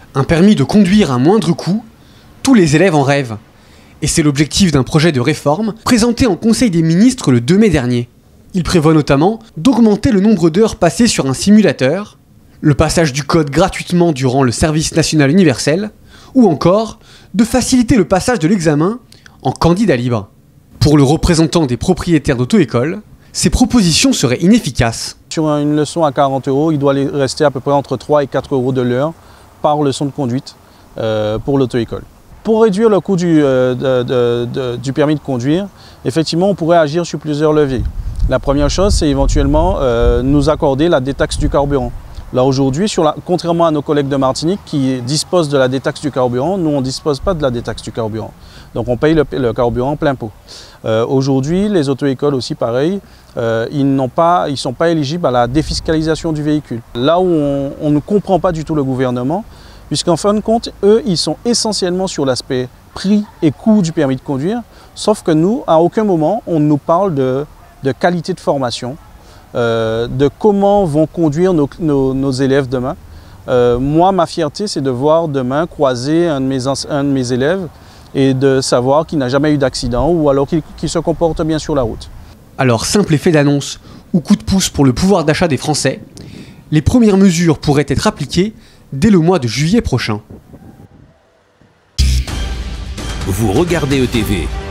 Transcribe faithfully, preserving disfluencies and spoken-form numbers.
Un permis de conduire à moindre coût, tous les élèves en rêvent. Et c'est l'objectif d'un projet de réforme présenté en Conseil des ministres le deux mai dernier. Il prévoit notamment d'augmenter le nombre d'heures passées sur un simulateur, le passage du code gratuitement durant le service national universel, ou encore de faciliter le passage de l'examen en candidat libre. Pour le représentant des propriétaires d'auto-écoles, ces propositions seraient inefficaces. Sur une leçon à quarante euros, il doit rester à peu près entre trois et quatre euros de l'heure par leçon de conduite euh, pour l'auto-école. Pour réduire le coût du, euh, de, de, de, du permis de conduire, effectivement, on pourrait agir sur plusieurs leviers. La première chose, c'est éventuellement euh, nous accorder la détaxe du carburant. Là aujourd'hui, contrairement à nos collègues de Martinique qui disposent de la détaxe du carburant, nous on ne dispose pas de la détaxe du carburant. Donc on paye le, le carburant plein pot. Euh, aujourd'hui, les auto-écoles aussi pareil, euh, ils n'ont pas, ils sont pas éligibles à la défiscalisation du véhicule. Là où on, on ne comprend pas du tout le gouvernement, puisqu'en fin de compte, eux, ils sont essentiellement sur l'aspect prix et coût du permis de conduire, sauf que nous, à aucun moment, on nous parle de, de qualité de formation, euh, de comment vont conduire nos, nos, nos élèves demain. Euh, moi, ma fierté, c'est de voir demain croiser un de mes, un de mes élèves et de savoir qu'il n'a jamais eu d'accident ou alors qu'il qu'il se comporte bien sur la route. Alors, simple effet d'annonce ou coup de pouce pour le pouvoir d'achat des Français, les premières mesures pourraient être appliquées dès le mois de juillet prochain. Vous regardez E T V.